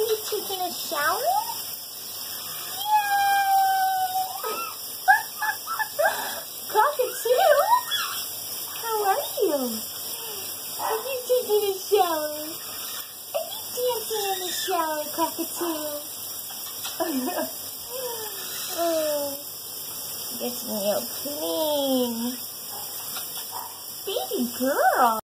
you taking a shower? Cockatoo? How are you? Are you taking a shower? Are you dancing in the shower, Cockatoo? Oh, getting real clean. Baby girl.